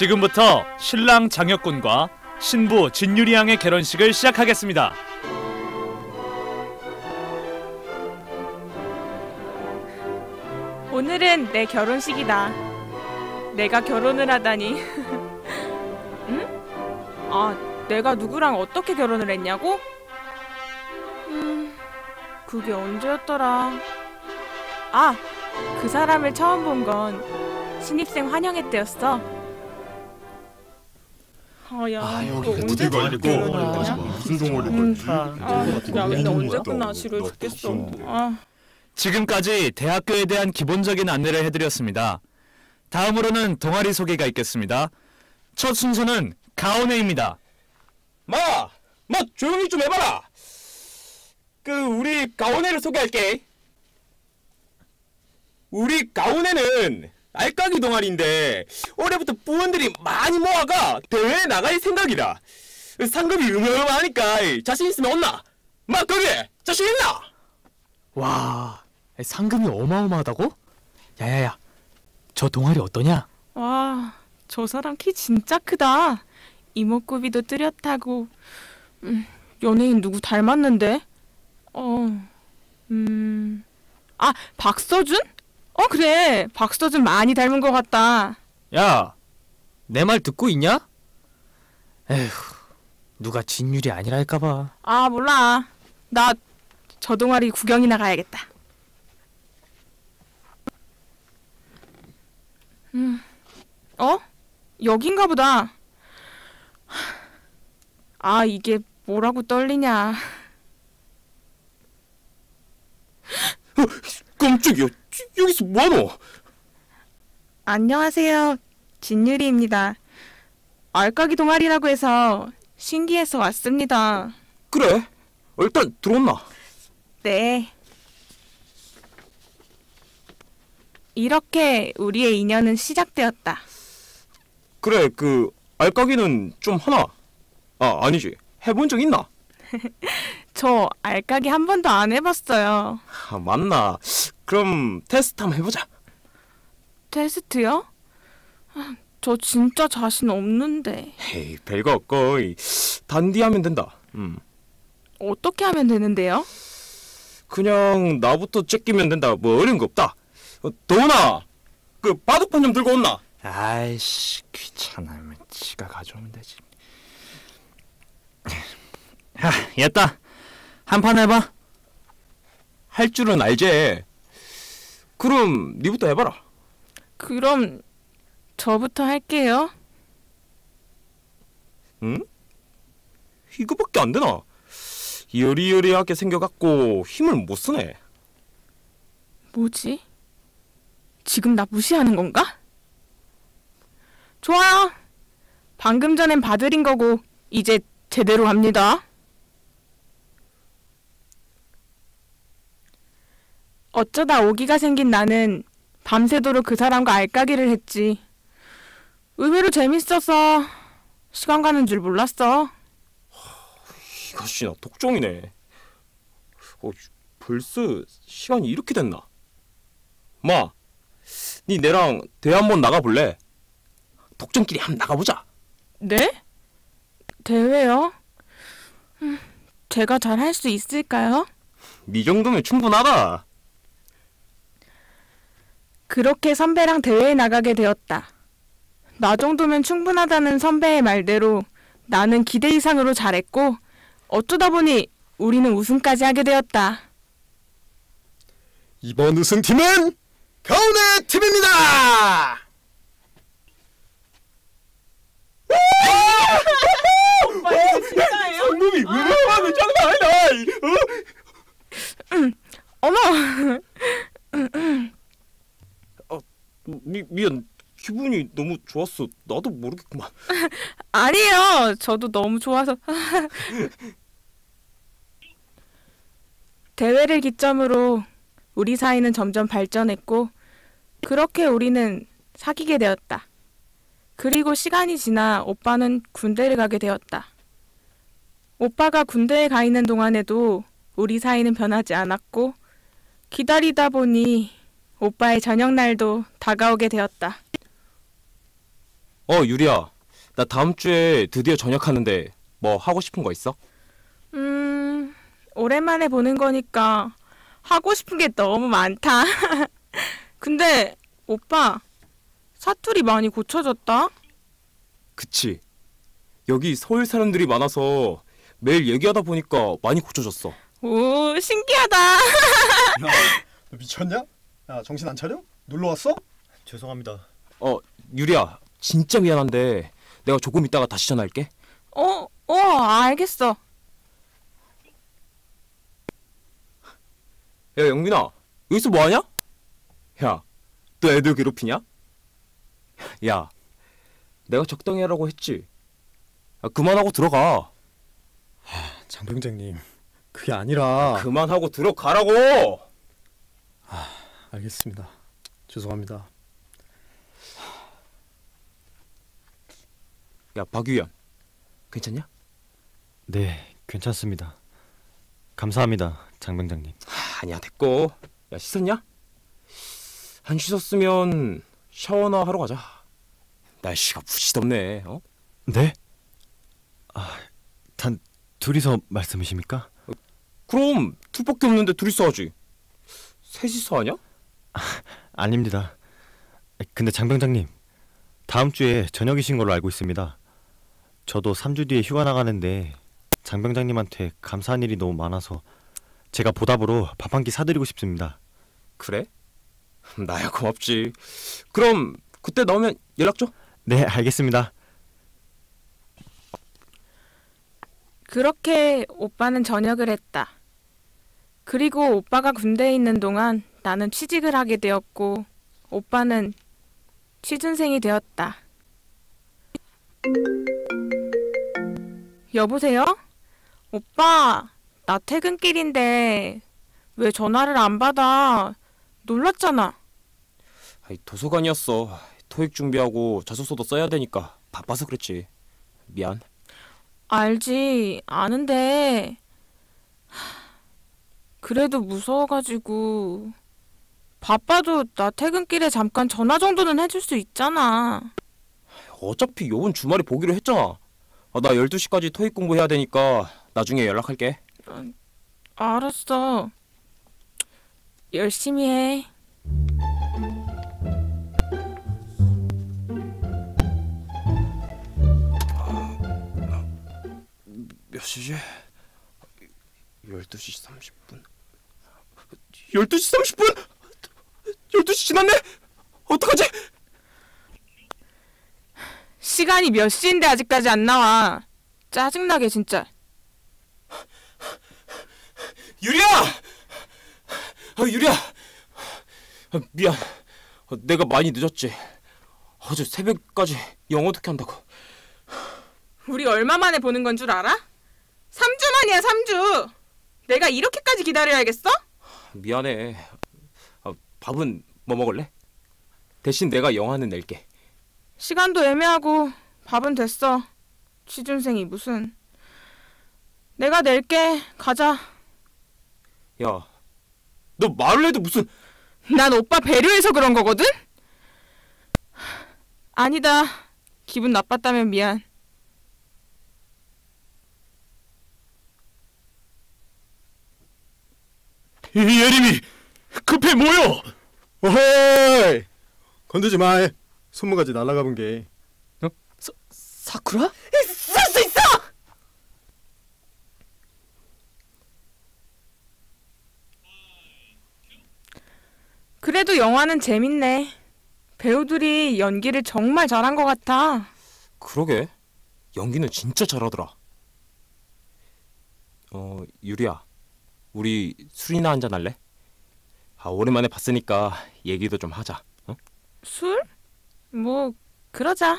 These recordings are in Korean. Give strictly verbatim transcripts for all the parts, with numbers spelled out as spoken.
지금부터 신랑 장혁군과 신부 진유리 양의 결혼식을 시작하겠습니다. 오늘은 내 결혼식이다. 내가 결혼을 하다니. 응? 아, 내가 누구랑 어떻게 결혼을 했냐고? 음, 그게 언제였더라? 아, 그 사람을 처음 본 건 신입생 환영회 때였어. 아, 야, 아, 너 언제 결혼하냐? 무슨 동아리 거지? 아, 야, 근데 언제 끝나? 지루해 죽겠어. 아. 지금까지 대학교에 대한 기본적인 안내를 해드렸습니다. 다음으로는 동아리 소개가 있겠습니다. 첫 순서는 가온회입니다. 마! 마 조용히 좀 해봐라! 그 우리 가온회를 소개할게. 우리 가온회는 알까기 동아리인데 올해부터 부원들이 많이 모아가 대회에 나갈 생각이다. 상금이 어마어마하니까 자신 있으면 온나? 마 거기 자신 있나? 와, 상금이 어마어마하다고? 야야야, 저 동아리 어떠냐? 와, 저 사람 키 진짜 크다. 이목구비도 뚜렷하고. 음, 연예인 누구 닮았는데? 어, 음, 아, 박서준? 어, 그래, 박서준 많이 닮은 것 같다. 야, 내 말 듣고 있냐? 에휴, 누가 진율이 아니랄까봐. 아, 몰라. 나 저 동아리 구경이나 가야겠다. 음, 어? 여긴가 보다. 아, 이게 뭐라고 떨리냐. 어, 깜짝이야. 여기서 뭐하노? 안녕하세요. 진유리입니다. 알까기 동아리라고 해서 신기해서 왔습니다. 그래, 일단 들어온나? 네. 이렇게 우리의 인연은 시작되었다. 그래, 그 알까기는 좀 하나? 아, 아니지. 해본 적 있나? 저 알까기 한 번도 안 해봤어요. 아, 맞나? 그럼 테스트 한번 해보자. 테스트요? 저 진짜 자신 없는데. 에이, 별거 없고 단디하면 된다. 음. 어떻게 하면 되는데요? 그냥 나부터 제끼면 된다. 뭐 어려운 거 없다. 어, 도훈아, 그 바둑판 좀 들고 온나? 아이씨, 귀찮으면 지가 가져오면 되지. 하, 됐다. 한 판 해봐. 할 줄은 알지. 그럼 니부터 해봐라. 그럼 저부터 할게요. 응? 이거밖에 안 되나? 여리여리하게 생겨갖고 힘을 못 쓰네. 뭐지? 지금 나 무시하는 건가? 좋아요. 방금 전엔 봐드린 거고 이제 제대로 합니다. 어쩌다 오기가 생긴 나는 밤새도록 그 사람과 알까기를 했지. 의외로 재밌어서 시간 가는 줄 몰랐어. 이것이나 독종이네. 어, 벌써 시간이 이렇게 됐나? 마, 니 내랑 대회 한번 나가볼래? 독종끼리 한번 나가보자. 네? 대회요? 음, 제가 잘 할 수 있을까요? 니 정도면 충분하다. 그렇게 선배랑 대회에 나가게 되었다. 나 정도면 충분하다는 선배의 말대로 나는 기대 이상으로 잘했고 어쩌다 보니 우리는 우승까지 하게 되었다. 이번 우승팀은 가온의 팀입니다! 오빠 이거 진짜예요? 상금이 어마어마하네. 장난 아니다. 어? 음, 어머. 미, 미안. 기분이 너무 좋았어. 나도 모르겠구만. 아니에요. 저도 너무 좋아서. 대회를 기점으로 우리 사이는 점점 발전했고 그렇게 우리는 사귀게 되었다. 그리고 시간이 지나 오빠는 군대를 가게 되었다. 오빠가 군대에 가 있는 동안에도 우리 사이는 변하지 않았고 기다리다 보니 오빠의 저녁날도 다가오게 되었다. 어, 유리야. 나 다음 주에 드디어 전역하는데 뭐 하고 싶은 거 있어? 음, 오랜만에 보는 거니까 하고 싶은 게 너무 많다. 근데 오빠, 사투리 많이 고쳐졌다? 그치. 여기 서울 사람들이 많아서 매일 얘기하다 보니까 많이 고쳐졌어. 오, 신기하다. 너 미쳤냐? 야, 정신 안 차려? 놀러 왔어? 죄송합니다. 어, 유리야. 진짜 미안한데 내가 조금 있다가 다시 전화할게. 어, 어, 알겠어. 야, 영민아. 여기서 뭐하냐? 야, 너 애들 괴롭히냐? 야, 내가 적당히 하라고 했지. 야, 그만하고 들어가. 장병장님, 그게 아니라. 그만하고 들어가라고. 알겠습니다. 죄송합니다. 야, 박유연. 괜찮냐? 네, 괜찮습니다. 감사합니다, 장병장님. 하, 아니야, 됐고. 야, 씻었냐? 안 씻었으면 샤워나 하러 가자. 날씨가 무지 덥네. 어? 네? 아, 단 둘이서 말씀이십니까? 그럼 둘밖에 없는데 둘이서 하지. 셋이서 하냐? 아닙니다. 근데 장병장님, 다음 주에 저녁이신 걸로 알고 있습니다. 저도 삼 주 뒤에 휴가 나가는데 장병장님한테 감사한 일이 너무 많아서 제가 보답으로 밥 한 끼 사드리고 싶습니다. 그래? 나야 고맙지. 그럼 그때 나오면 연락 줘. 네, 알겠습니다. 그렇게 오빠는 전역을 했다. 그리고 오빠가 군대에 있는 동안 나는 취직을 하게 되었고 오빠는 취준생이 되었다. 여보세요? 오빠, 나 퇴근길인데 왜 전화를 안 받아? 놀랐잖아. 아이, 도서관이었어. 토익 준비하고 자소서도 써야 되니까 바빠서 그랬지. 미안. 알지, 아는데 그래도 무서워가지고. 바빠도 나 퇴근길에 잠깐 전화 정도는 해줄 수 있잖아. 어차피 요번 주말에 보기로 했잖아. 아, 나 열두 시까지 토익 공부해야 되니까 나중에 연락할게. 알았어. 열심히 해. 몇 시지? 열두 시 삼십 분. 열두 시 삼십 분? 열두 시 지났네? 어떡하지? 시간이 몇 시인데 아직까지 안 나와. 짜증나게 진짜. 유리야! 아, 유리야! 아, 미안. 아, 내가 많이 늦었지. 어제 새벽까지 영어 어떻게 한다고. 우리 얼마 만에 보는 건 줄 알아? 삼 주 만이야, 삼 주. 내가 이렇게까지 기다려야겠어? 미안해. 아, 밥은 뭐 먹을래? 대신 내가 영화는 낼게. 시간도 애매하고 밥은 됐어. 취준생이 무슨. 내가 낼게. 가자. 야, 너 말을 해도 무슨. 난 오빠 배려해서 그런 거거든? 아니다. 기분 나빴다면 미안. 예림이 급해 모여. 어헤이, 건들지 마. 손모가지 날아가 본 게. 어? 사, 사쿠라? 쓸 수 있어! 그래도 영화는 재밌네. 배우들이 연기를 정말 잘한 것 같아. 그러게. 연기는 진짜 잘하더라. 어, 유리야. 우리 술이나 한잔 할래? 아, 오랜만에 봤으니까 얘기도 좀 하자. 어? 술? 뭐 그러자.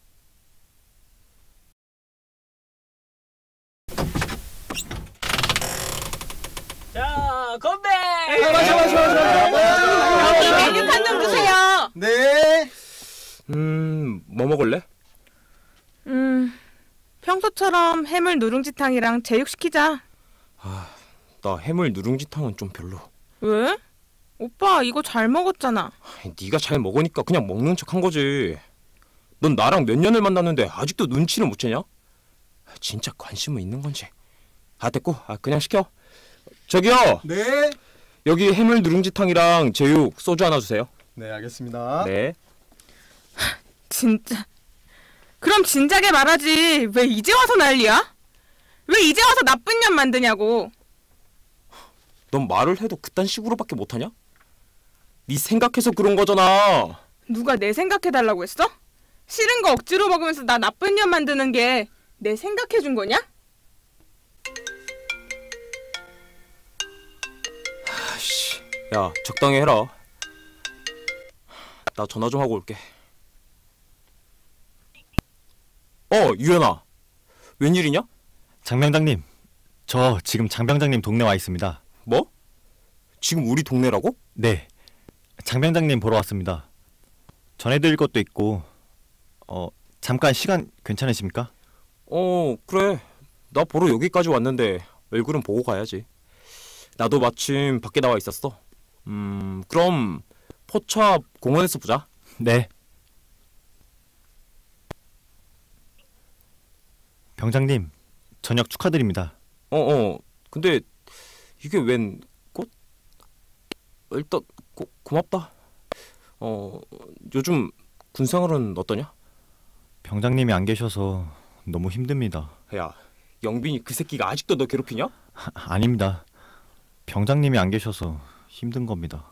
자, 건배! 마셔 마셔 마셔. 여기 메뉴판 좀 주세요. 네. 음, 뭐 먹을래? 음, 평소처럼 해물 누룽지탕이랑 제육 시키자. 나 해물 누룽지탕은 좀 별로. 왜? 오빠 이거 잘 먹었잖아. 네가 잘 먹으니까 그냥 먹는 척 한 거지. 넌 나랑 몇 년을 만났는데 아직도 눈치를 못 채냐? 진짜 관심은 있는 건지. 아 됐고, 아, 그냥 시켜. 저기요. 네. 여기 해물 누룽지탕이랑 제육 소주 하나 주세요. 네, 알겠습니다. 네. 진짜. 그럼 진작에 말하지. 왜 이제 와서 난리야? 왜 이제 와서 나쁜 년 만드냐고. 넌 말을 해도 그딴 식으로밖에 못하냐? 네 생각해서 그런 거잖아. 누가 내 생각해달라고 했어? 싫은 거 억지로 먹으면서 나 나쁜 년 만드는 게 내 생각해준 거냐? 아씨, 야 적당히 해라. 나 전화 좀 하고 올게. 어, 유연아. 웬일이냐? 장병장님, 저 지금 장병장님 동네 와 있습니다. 뭐? 지금 우리 동네라고? 네, 장병장님 보러 왔습니다. 전해드릴 것도 있고, 어 잠깐 시간 괜찮으십니까? 어, 그래. 나 보러 여기까지 왔는데 얼굴은 보고 가야지. 나도 마침 밖에 나와 있었어. 음, 그럼 포차 공원에서 보자. 네. 병장님, 저녁 축하드립니다. 어, 어. 근데 이게 웬 꽃? 일단 고, 고맙다. 어, 요즘 군생활은 어떠냐? 병장님이 안 계셔서 너무 힘듭니다. 야, 영빈이 그 새끼가 아직도 너 괴롭히냐? 아, 아닙니다. 병장님이 안 계셔서 힘든 겁니다.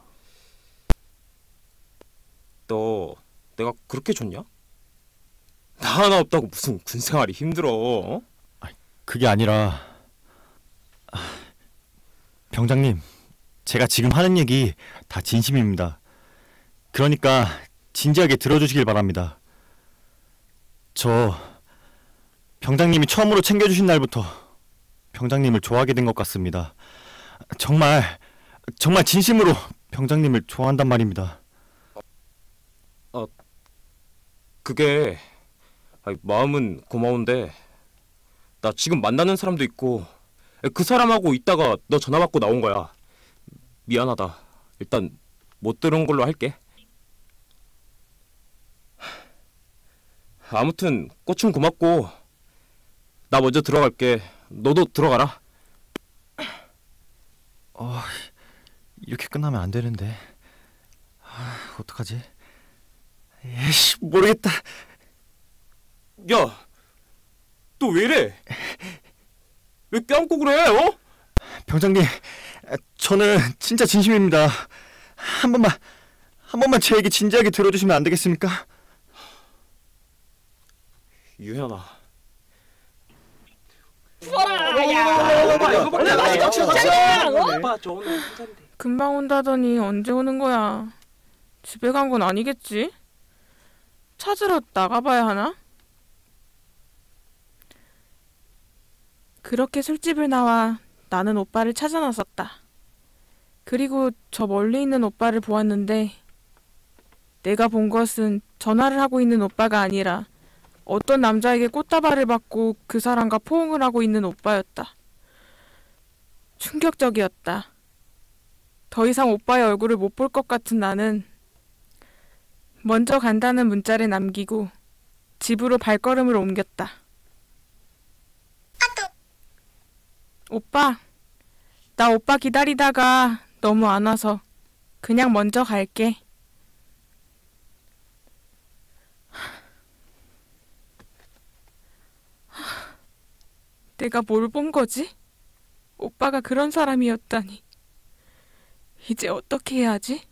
너 내가 그렇게 좋냐? 나 하나 없다고 무슨 군생활이 힘들어? 어? 그게 아니라 아, 병장님, 제가 지금 하는 얘기 다 진심입니다. 그러니까 진지하게 들어주시길 바랍니다. 저 병장님이 처음으로 챙겨주신 날부터 병장님을 좋아하게 된 것 같습니다. 정말 정말 진심으로 병장님을 좋아한단 말입니다. 그게 아니, 마음은 고마운데 나 지금 만나는 사람도 있고 그 사람하고 있다가 너 전화 받고 나온 거야. 미안하다. 일단 못 들은 걸로 할게. 아무튼 꽃은 고맙고 나 먼저 들어갈게. 너도 들어가라. 어, 이렇게 끝나면 안 되는데. 아, 어떡하지? 에이씨, 모르겠다. 야, 너 왜 이래? 왜 껴안고 그래? 어? 병장님, 저는 진짜 진심입니다. 한 번만, 한 번만 제 얘기 진지하게 들어주시면 안 되겠습니까? 유현아. 금방 온다더니 언제 오는 거야? 집에 간 건 아니겠지? 찾으러 나가봐야 하나? 그렇게 술집을 나와 나는 오빠를 찾아 나섰다. 그리고 저 멀리 있는 오빠를 보았는데 내가 본 것은 전화를 하고 있는 오빠가 아니라 어떤 남자에게 꽃다발을 받고 그 사람과 포옹을 하고 있는 오빠였다. 충격적이었다. 더 이상 오빠의 얼굴을 못 볼 것 같은 나는 먼저 간다는 문자를 남기고 집으로 발걸음을 옮겼다. 오빠, 나 오빠 기다리다가 너무 안 와서 그냥 먼저 갈게. 내가 뭘 본 거지? 오빠가 그런 사람이었다니. 이제 어떻게 해야 하지?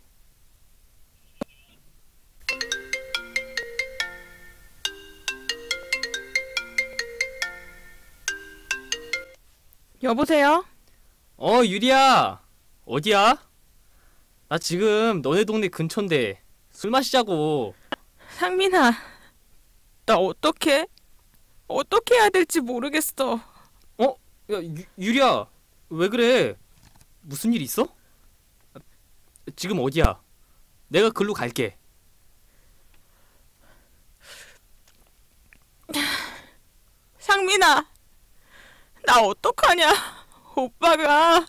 여보세요? 어, 유리야. 어디야? 나 지금 너네 동네 근처인데 술 마시자고. 상민아, 나 어떡해? 어떻게 해야 될지 모르겠어. 어? 야, 유, 유리야. 왜 그래? 무슨 일 있어? 지금 어디야? 내가 글로 갈게. 상민아, 나 어떡하냐? 오빠가...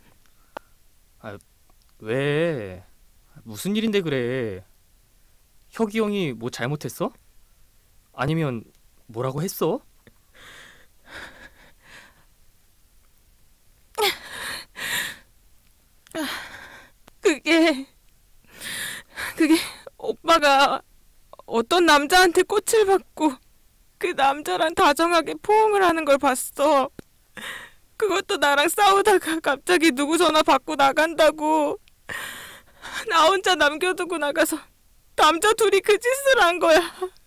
왜? 무슨 일인데 그래? 혁이 형이 뭐 잘못했어? 아니면 뭐라고 했어? 그게 그게 오빠가 어떤 남자한테 꽃을 받고 그 남자랑 다정하게 포옹을 하는 걸 봤어. 그것도 나랑 싸우다가 갑자기 누구 전화 받고 나간다고 나 혼자 남겨두고 나가서 남자 둘이 그 짓을 한 거야.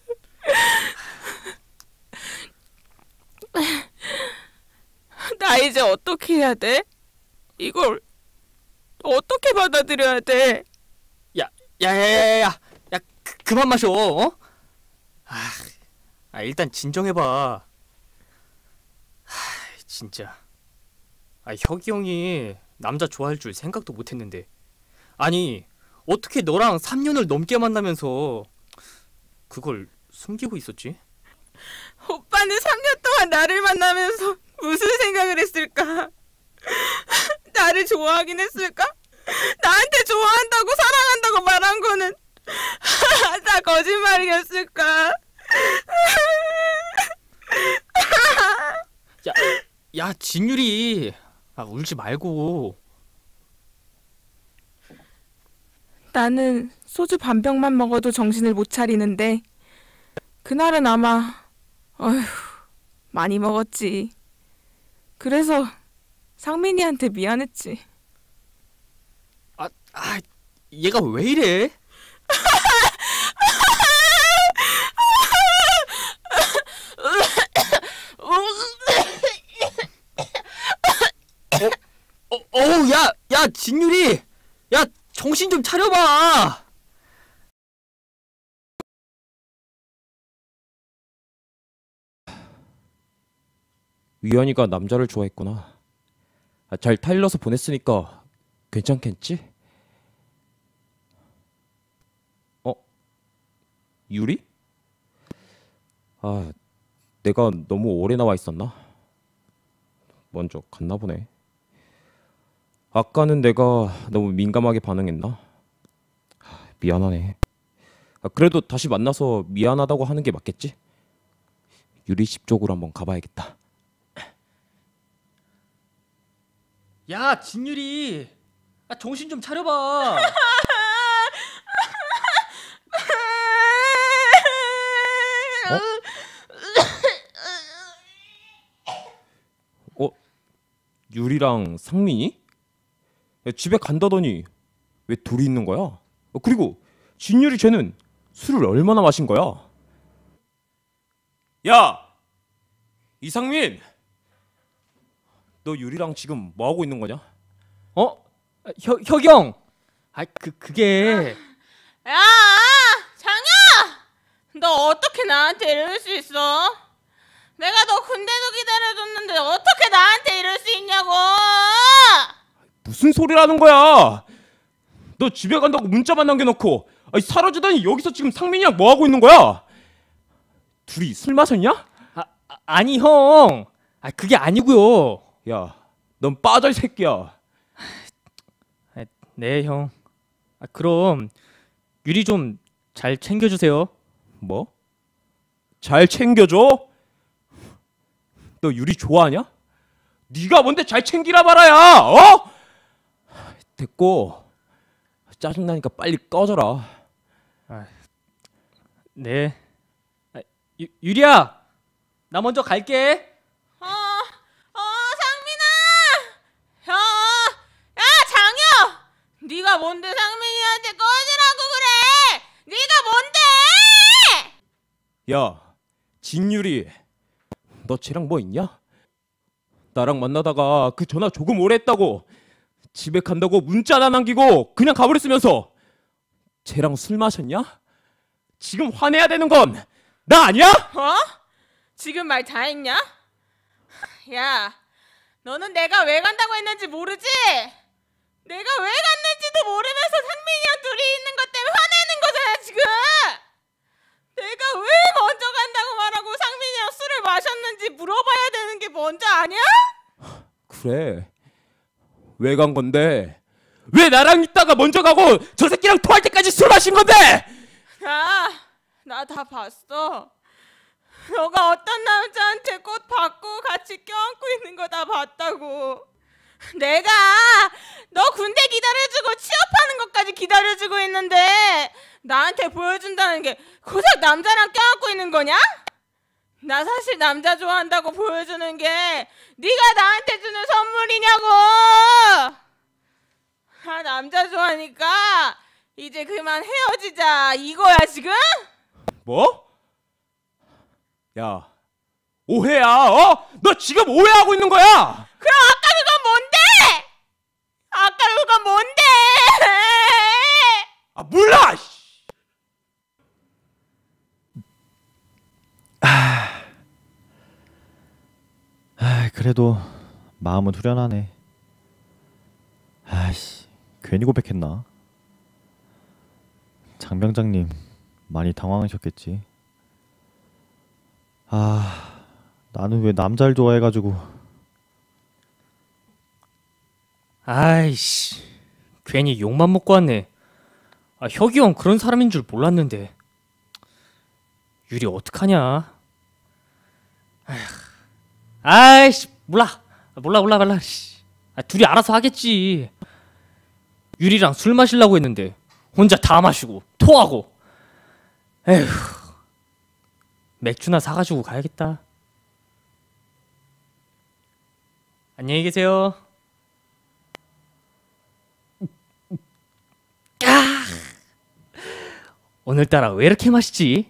나 이제 어떻게 해야 돼? 이걸 어떻게 받아들여야 돼? 야야야야야, 야 그, 그만 마셔. 어? 아, 아 일단 진정해봐. 하, 진짜. 아 혁이 형이 남자 좋아할 줄 생각도 못했는데. 아니 어떻게 너랑 삼 년을 넘게 만나면서 그걸 숨기고 있었지? 오빠는 삼 년 동안 나를 만나면서 무슨 생각을 했을까? 나를 좋아하긴 했을까? 나한테 좋아한다고 사랑한다고 말한 거는 다 거짓말이었을까? 야, 야 진유리, 아 울지 말고. 나는 소주 반 병만 먹어도 정신을 못 차리는데 그날은 아마 어휴 많이 먹었지. 그래서 상민이한테 미안했지. 아, 아 얘가 왜 이래? 어, 어, 어, 야, 야, 진유리, 야, 정신 좀 차려봐. 위안이가 남자를 좋아했구나. 아, 잘 타일러서 보냈으니까 괜찮겠지? 어? 유리? 아, 내가 너무 오래 나와 있었나? 먼저 갔나 보네. 아까는 내가 너무 민감하게 반응했나? 하, 미안하네. 아, 그래도 다시 만나서 미안하다고 하는 게 맞겠지? 유리 집 쪽으로 한번 가봐야겠다. 야, 진유리, 아, 정신 좀 차려봐. 어? 유리랑 상민이? 야, 집에 간다더니 왜 둘이 있는 거야? 어, 그리고 진유리 쟤는 술을 얼마나 마신 거야? 야! 이상민! 너 유리랑 지금 뭐 하고 있는 거냐? 어? 아, 혁, 혁이 형. 아, 그 그게. 야, 장야! 너 어떻게 나한테 이럴 수 있어? 내가 너 군대도 기다려줬는데 어떻게 나한테 이럴 수 있냐고! 무슨 소리라는 거야? 너 집에 간다고 문자만 남겨놓고 아니, 사라지다니 여기서 지금 상민이랑 뭐 하고 있는 거야? 둘이 술 마셨냐? 아, 아 아니 형. 아 그게 아니고요. 야, 넌 빠져 이 새끼야. 아, 네 형. 아 그럼 유리 좀 잘 챙겨주세요. 뭐? 잘 챙겨줘? 너 유리 좋아하냐? 네가 뭔데 잘 챙기라 말아야, 어? 됐고 짜증나니까 빨리 꺼져라. 아, 네. 아, 유, 유리야, 나 먼저 갈게. 어, 어, 상민아! 야, 야, 장여! 네가 뭔데 상민이한테 꺼지라고 그래! 네가 뭔데! 야, 진유리, 너 쟤랑 뭐 있냐? 나랑 만나다가 그 전화 조금 오래 했다고 집에 간다고 문자 하나 남기고 그냥 가버렸으면서 쟤랑 술 마셨냐? 지금 화내야 되는 건 나 아니야? 어? 지금 말 다 했냐? 야, 너는 내가 왜 간다고 했는지 모르지? 내가 왜 갔는지도 모르면서 상민이랑 둘이 있는 것 때문에 화내는 거잖아, 지금! 내가 왜 먼저 간다고 말하고 상민이랑 술을 마셨는지 물어봐야 되는 게 먼저 아니야? 그래, 왜 간 건데? 왜 나랑 있다가 먼저 가고 저 새끼랑 토할 때까지 술 마신 건데? 아, 나 다 봤어. 너가 어떤 남자한테 꽃 받고 같이 껴안고 있는 거 다 봤다고. 내가 너 군대 기다려주고 취업하는 것까지 기다려주고 있는데 나한테 보여준다는 게 고작 남자랑 껴안고 있는 거냐? 나 사실 남자 좋아한다고 보여주는 게 네가 나한테 주는 선물이냐고. 아, 남자 좋아하니까 이제 그만 헤어지자 이거야 지금? 뭐? 야, 오해야. 어? 너 지금 오해하고 있는 거야. 그럼 아까 그건 뭔데? 아까 그건 뭔데? 아, 몰라. 아, 그래도 마음은 후련하네. 아이씨, 괜히 고백했나? 장병장님 많이 당황하셨겠지. 아, 나는 왜 남자를 좋아해가지고. 아이씨, 괜히 욕만 먹고 왔네. 아, 혁이 형 그런 사람인 줄 몰랐는데. 유리 어떡하냐? 아휴, 아이씨, 몰라, 몰라, 몰라, 몰라. 씨. 아, 둘이 알아서 하겠지. 유리랑 술 마시려고 했는데 혼자 다 마시고 토하고. 에휴, 맥주나 사가지고 가야겠다. 안녕히 계세요. 아, 오늘따라 왜 이렇게 마시지?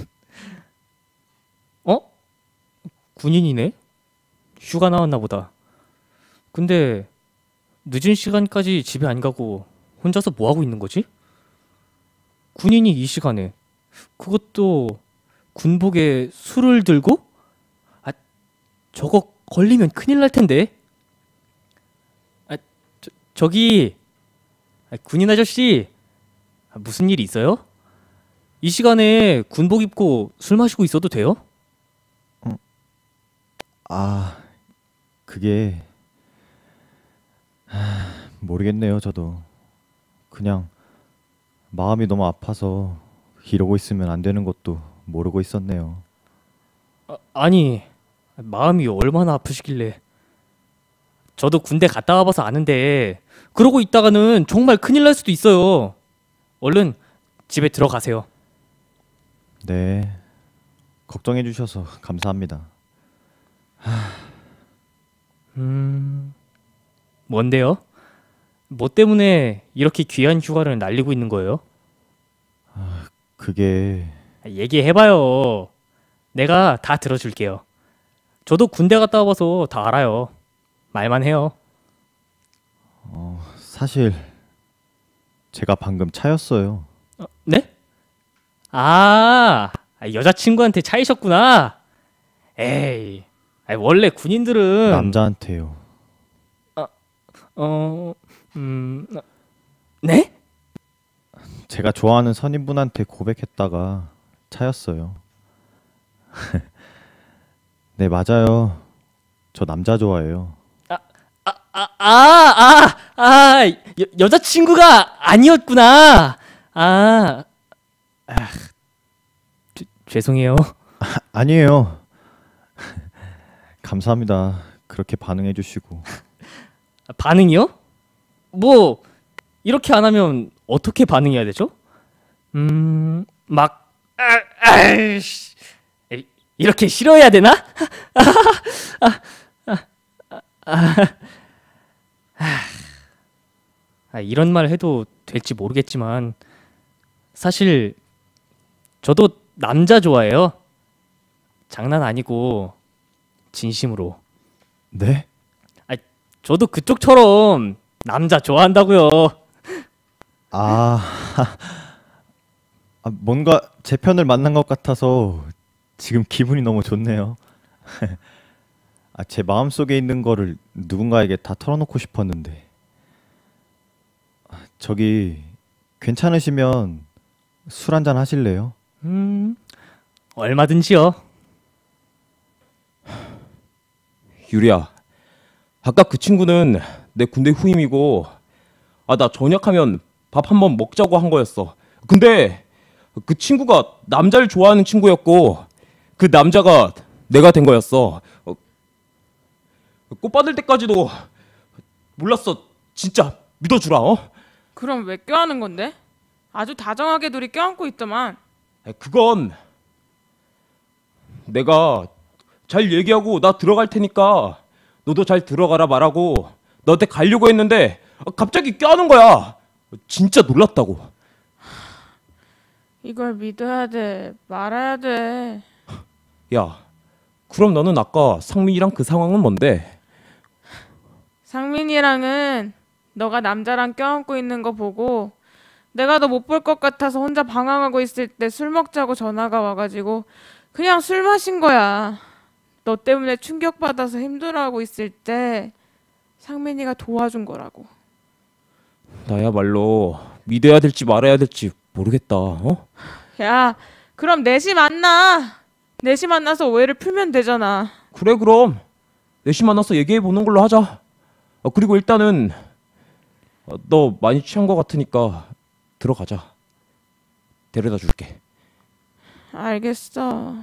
어? 군인이네? 휴가 나왔나 보다. 근데 늦은 시간까지 집에 안 가고 혼자서 뭐 하고 있는 거지? 군인이 이 시간에, 그것도 군복에 술을 들고? 아, 저거 걸리면 큰일 날 텐데. 아, 저, 저기 아, 군인 아저씨, 아, 무슨 일 있어요? 이 시간에 군복 입고 술 마시고 있어도 돼요? 아, 그게 하, 모르겠네요. 저도 그냥 마음이 너무 아파서 이러고 있으면 안 되는 것도 모르고 있었네요. 아, 아니, 마음이 얼마나 아프시길래. 저도 군대 갔다 와봐서 아는데 그러고 있다가는 정말 큰일 날 수도 있어요. 얼른 집에 들어가세요. 네, 걱정해 주셔서 감사합니다. 음... 뭔데요? 뭐 때문에 이렇게 귀한 휴가를 날리고 있는 거예요? 그게 얘기해봐요. 내가 다 들어줄게요. 저도 군대 갔다 와봐서 다 알아요. 말만 해요. 어, 사실 제가 방금 차였어요. 어, 네? 아, 여자친구한테 차이셨구나. 에이, 원래 군인들은 남자한테요. 어... 음... 네? 제가 좋아하는 선임분한테 고백했다가 차였어요. 네, 맞아요. 저 남자 좋아해요. 아, 아, 아, 아, 아, 여, 여자친구가 아니었구나. 아, 아, 죄, 죄송해요. 아, 아니에요. 감사합니다. 그렇게 반응해 주시고. 반응이요? 뭐 이렇게 안 하면 어떻게 반응해야 되죠? 음, 막 아, 아이씨, 이렇게 싫어해야 되나? 아, 아, 아, 아, 아, 이런 말 해도 될지 모르겠지만 사실 저도 남자 좋아해요. 장난 아니고 진심으로. 네? 저도 그쪽처럼 남자 좋아한다고요. 아, 아, 뭔가 제 편을 만난 것 같아서 지금 기분이 너무 좋네요. 아, 제 마음속에 있는 거를 누군가에게 다 털어놓고 싶었는데. 아, 저기 괜찮으시면 술 한잔 하실래요? 음, 얼마든지요. 유리야, 아까 그 친구는 내 군대 후임이고, 아, 나 저녁하면 밥 한번 먹자고 한 거였어. 근데 그 친구가 남자를 좋아하는 친구였고 그 남자가 내가 된 거였어. 어, 꽃 받을 때까지도 몰랐어. 진짜 믿어주라. 어? 그럼 왜 껴안은 건데? 아주 다정하게 둘이 껴안고 있더만. 아, 그건 내가 잘 얘기하고 나 들어갈 테니까 너도 잘 들어가라 말하고 너한테 가려고 했는데 갑자기 껴안은 거야. 진짜 놀랐다고. 이걸 믿어야 돼, 말아야 돼. 야, 그럼 너는 아까 상민이랑 그 상황은 뭔데? 상민이랑은 너가 남자랑 껴안고 있는 거 보고 내가 너 못 볼 것 같아서 혼자 방황하고 있을 때 술 먹자고 전화가 와가지고 그냥 술 마신 거야. 너 때문에 충격받아서 힘들어하고 있을 때 상민이가 도와준 거라고. 나야말로 믿어야 될지 말아야 될지 모르겠다. 어? 야, 그럼 넷이 만나. 넷이 만나서 오해를 풀면 되잖아. 그래 그럼 넷이 만나서 얘기해 보는 걸로 하자. 어, 그리고 일단은 어, 너 많이 취한 것 같으니까 들어가자. 데려다 줄게. 알겠어.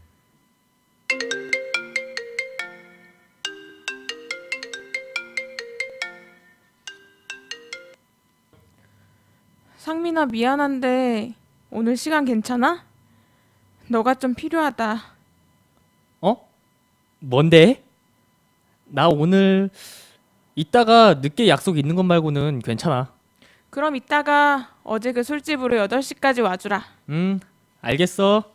상민아, 미안한데 오늘 시간 괜찮아? 너가 좀 필요하다. 어? 뭔데? 나 오늘 이따가 늦게 약속 있는 것 말고는 괜찮아. 그럼 이따가 어제 그 술집으로 여덟 시까지 와주라. 응, 알겠어.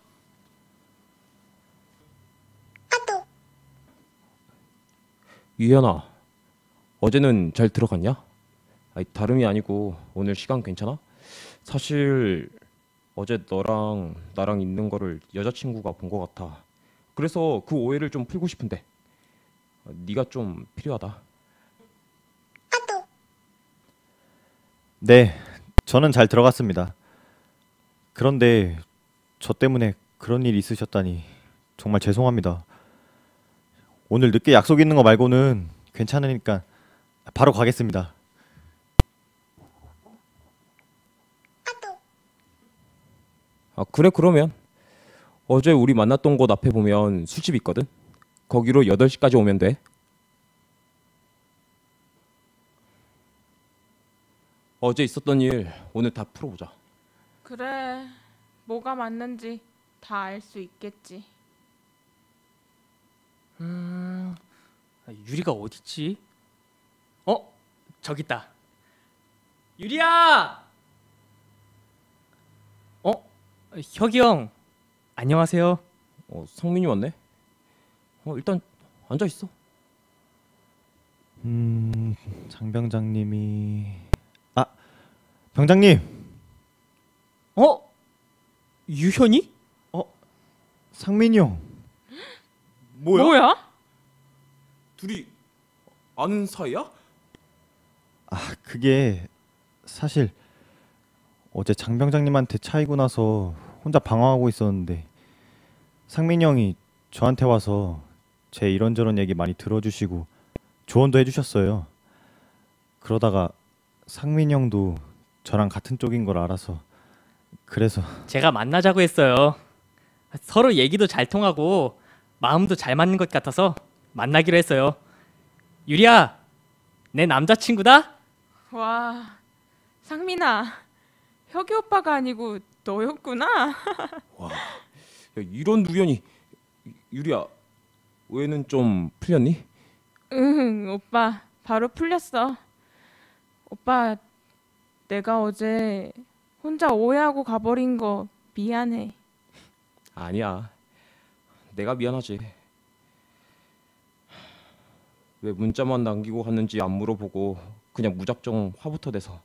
유연아, 어제는 잘 들어갔냐? 아니, 다름이 아니고 오늘 시간 괜찮아? 사실 어제 너랑 나랑 있는 거를 여자친구가 본 것 같아. 그래서 그 오해를 좀 풀고 싶은데 어, 네가 좀 필요하다. 네, 저는 잘 들어갔습니다. 그런데 저 때문에 그런 일이 있으셨다니 정말 죄송합니다. 오늘 늦게 약속 있는 거 말고는 괜찮으니까 바로 가겠습니다. 아 그래 그러면 어제 우리 만났던 곳 앞에 보면 술집 있거든? 거기로 여덟 시까지 오면 돼. 어제 있었던 일 오늘 다 풀어보자. 그래, 뭐가 맞는지 다 알 수 있겠지. 음, 유리가 어딨지? 어? 저기 있다. 유리야! 어? 혁이 형, 안녕하세요. 어 성민이 왔네. 어 일단 앉아 있어. 음, 장 병장님이 아, 병장님. 어? 유현이? 상민이 형. 뭐야? 뭐야? 둘이 아는 사이야? 아, 그게 사실 어제 장 병장님한테 차이고 나서 혼자 방황하고 있었는데 상민이 형이 저한테 와서 제 이런저런 얘기 많이 들어주시고 조언도 해주셨어요. 그러다가 상민이 형도 저랑 같은 쪽인 걸 알아서 그래서 제가 만나자고 했어요. 서로 얘기도 잘 통하고 마음도 잘 맞는 것 같아서 만나기로 했어요. 유리야, 내 남자친구다? 와, 상민아, 혁이 오빠가 아니고 너였구나. 와, 야, 이런 우연이. 유리야, 오해는 좀 풀렸니? 응, 오빠 바로 풀렸어. 오빠, 내가 어제 혼자 오해하고 가버린 거 미안해. 아니야, 내가 미안하지. 왜 문자만 남기고 갔는지 안 물어보고 그냥 무작정 화부터 내서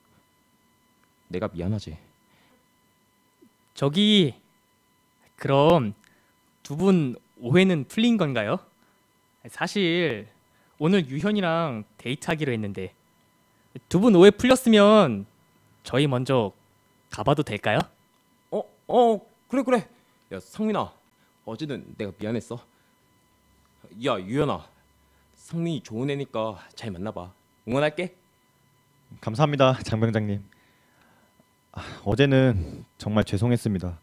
내가 미안하지. 저기, 그럼 두 분 오해는 풀린 건가요? 사실 오늘 유현이랑 데이트하기로 했는데 두 분 오해 풀렸으면 저희 먼저 가봐도 될까요? 어, 어, 그래 그래. 야, 상민아, 어제는 내가 미안했어. 야, 유연아, 상민이 좋은 애니까 잘 만나봐. 응원할게. 감사합니다, 장 병장님. 어제는 정말 죄송했습니다.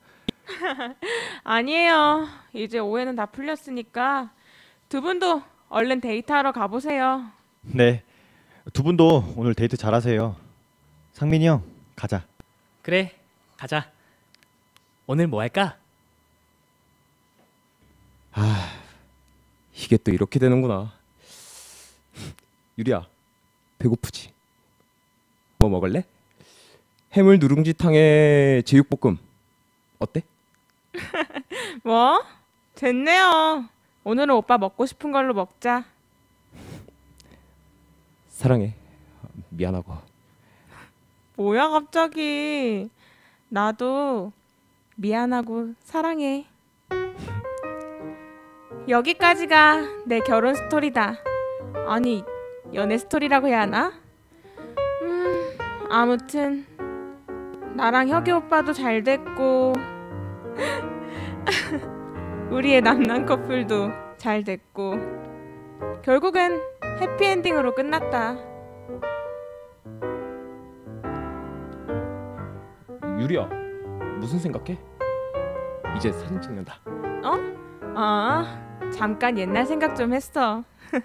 아니에요. 이제 오해는 다 풀렸으니까 두 분도 얼른 데이트하러 가보세요. 네, 두 분도 오늘 데이트 잘하세요. 상민이 형, 가자. 그래, 가자. 오늘 뭐 할까? 아, 이게 또 이렇게 되는구나. 유리야, 배고프지? 뭐 먹을래? 해물 누룽지탕에 제육볶음 어때? 뭐? 됐네요. 오늘은 오빠 먹고 싶은 걸로 먹자. 사랑해. 미안하고. 뭐야 갑자기. 나도 미안하고 사랑해. 여기까지가 내 결혼 스토리다. 아니, 연애 스토리라고 해야 하나? 음, 아무튼 나랑 혁이 오빠도 잘 됐고 우리의 남남 커플도 잘 됐고 결국엔 해피엔딩으로 끝났다. 유리야, 무슨 생각해? 이제 사진 찍는다. 어? 아, 잠깐 옛날 생각 좀 했어.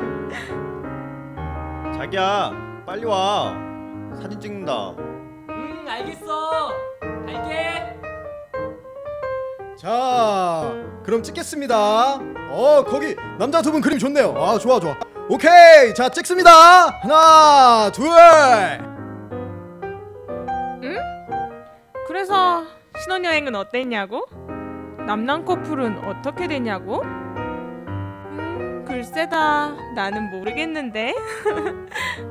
자기야, 빨리 와. 사진 찍는다. 응, 알겠어. 갈게. 자, 그럼 찍겠습니다. 어, 거기 남자 두 분 그림 좋네요. 아, 좋아 좋아. 오케이, 자 찍습니다. 하나, 둘. 그래서 신혼여행은 어땠냐고? 남남 커플은 어떻게 되냐고? 음, 글쎄다. 나는 모르겠는데.